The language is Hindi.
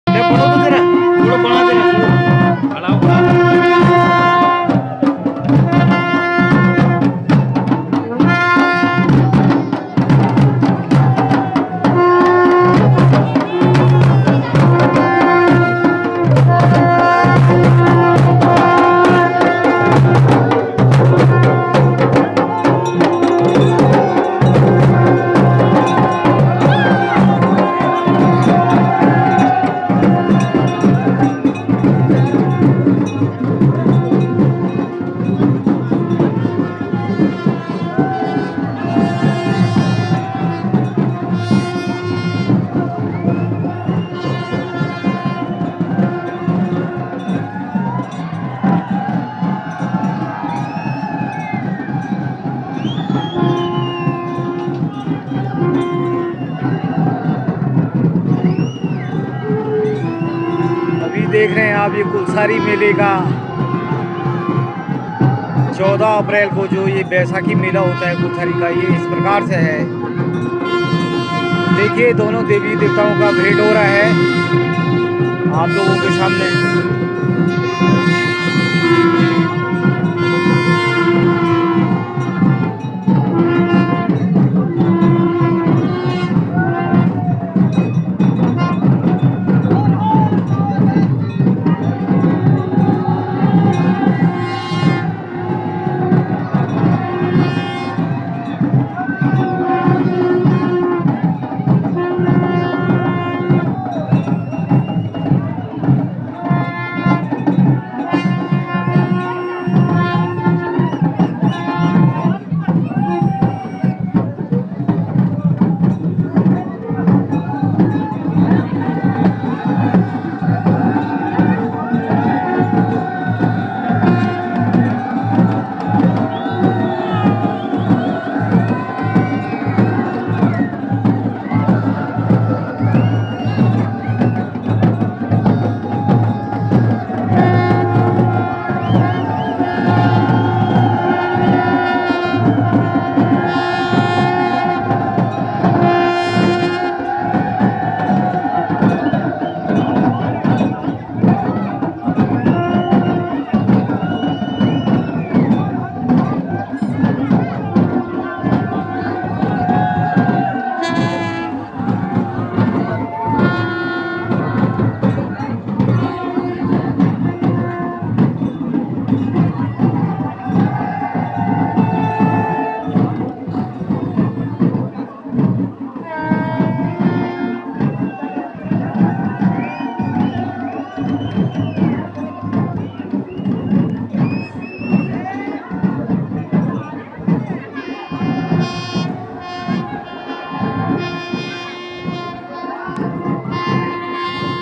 बढ़ो तो जरा, थोड़ा बढ़ा देना, बढ़ाओ। देख रहे हैं आप ये कुलसारी मेले का 14 अप्रैल को जो ये बैसाखी मेला होता है कुलसारी का, ये इस प्रकार से है। देखिए दोनों देवी देवताओं का भेंट हो रहा है आप लोगों के सामने।